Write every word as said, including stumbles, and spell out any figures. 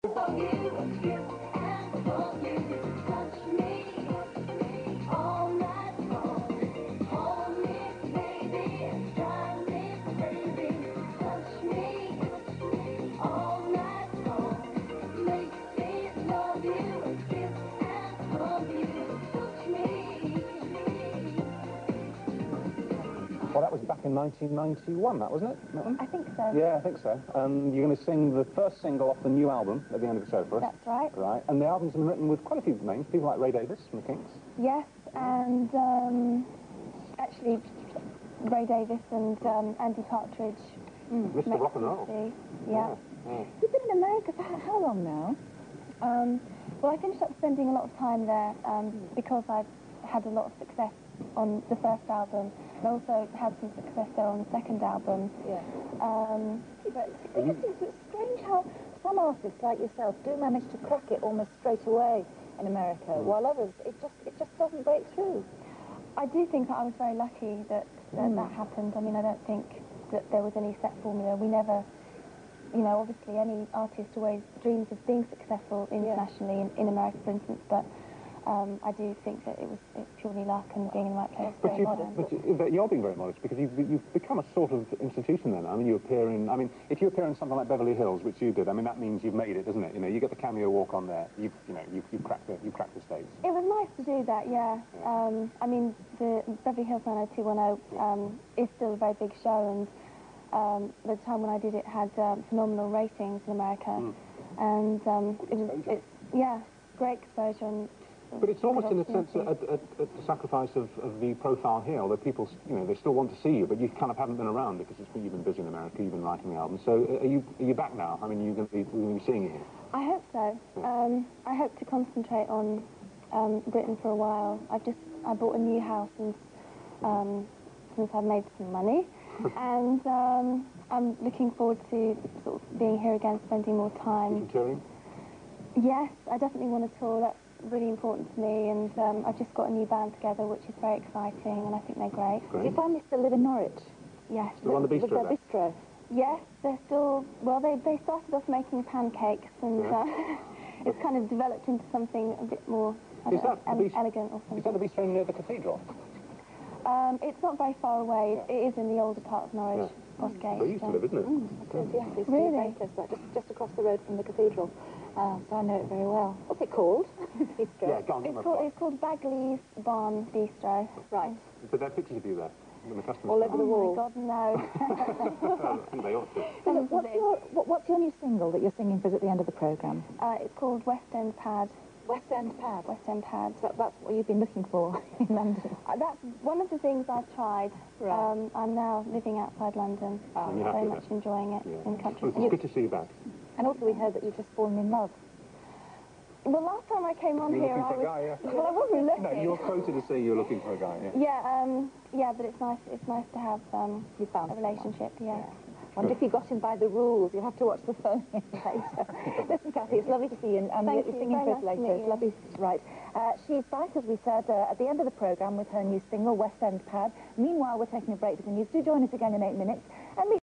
Well, that was back in nineteen ninety-one, that wasn't it? That one? I think so. Yeah, I think so. Um, you're going to sing the first single off the new album at the end of the show for us. That's right. Right, and the album's been written with quite a few names, people like Ray Davies from the Kinks. Yes, and um, actually Ray Davies and um, Andy Partridge. Mm. Mister Rock and Roll. Yeah. Yeah. Yeah. You've been in America for how, how long now? Um, well, I finished up spending a lot of time there um, mm. because I've had a lot of success on the first album, and also had some success there on the second album. Yeah. Um, but it just seems it's strange how some artists like yourself do manage to crack it almost straight away in America, mm. while others, it just it just doesn't break through. I do think that I was very lucky that that, mm. that happened. I mean, I don't think that there was any set formula. We never, you know, obviously any artist always dreams of being successful internationally, yeah. in, in America, for instance, but Um, I do think that it was it's purely luck and being in the right place. But, you, but, you, but you're being very modest because you've, you've become a sort of institution then. I mean, you appear in, I mean, if you appear in something like Beverly Hills, which you did, I mean, that means you've made it, doesn't it? You know, you get the cameo walk on there, you've, you know, you've, you've, cracked, the, you've cracked the stage. It was nice to do that, yeah. yeah. Um, I mean, the Beverly Hills nine oh two one oh um, is still a very big show, and um, at the time when I did it had um, phenomenal ratings in America. Mm. And um, it was, it's, yeah, great exposure. And, But it's almost, in a sense, a, a, a sacrifice of, of the profile here, although people, you know, they still want to see you, but you kind of haven't been around because it's, you've been busy in America, you've been writing the album. So are you, are you back now? I mean, are you going to be, are you going to be seeing you here? I hope so. Yeah. Um, I hope to concentrate on um, Britain for a while. I've just, I bought a new house since, um, since I've made some money, and um, I'm looking forward to sort of being here again, spending more time. You touring? Yes, I definitely want to tour. That's really important to me, and um, I've just got a new band together, which is very exciting, and I think they're great. great. Do you finally still live in Norwich? Yes. Still on the bistro? With their bistro? Yes, they're still, well, they, they started off making pancakes, and yeah. uh, it's kind of developed into something a bit more, I don't know, ele elegant or something. Is that the bistro near the cathedral? Um, it's not very far away. Yeah. It is in the older part of Norwich, yeah. Postgate. Where you used to live, isn't it? Mm, it is, yes. It's really? Bakers, like just, just across the road from the cathedral. Uh, so I know it very well. What's it called? Bistro. Yeah, go on, it's, called, it's called Bagley's Barn Bistro. Right. But there are pictures of you there, when the customers all over the wall. Oh my God, no. I think they ought to. So what's, your, what, what's your new single that you're singing for us at the end of the programme? Uh, it's called West End Pad. West End Pad? West End Pad. So that's what you've been looking for in London? Uh, that's one of the things I've tried. Right. Um, I'm now living outside London. Oh, I'm very much that? enjoying it yeah. in the country. Well, it's good to see you back. And also we heard that you've just fallen in love. Well, last time I came on you were here, looking for I was... a guy, yeah. Well, I wasn't looking. No, you were quoted to say you were looking for a guy, yeah. Yeah, um, yeah, but it's nice. It's nice to have um, you found a relationship. Yeah. yeah. Wonder if you got him by the rules. You'll have to watch the phone in later. Listen, Cathy, it's lovely to see you, and um, you're you. singing for us nice later. It's lovely. Right. Uh, she's back, as we said, uh, at the end of the programme with her new single, West End Pad. Meanwhile, we're taking a break with the news. Do join us again in eight minutes. And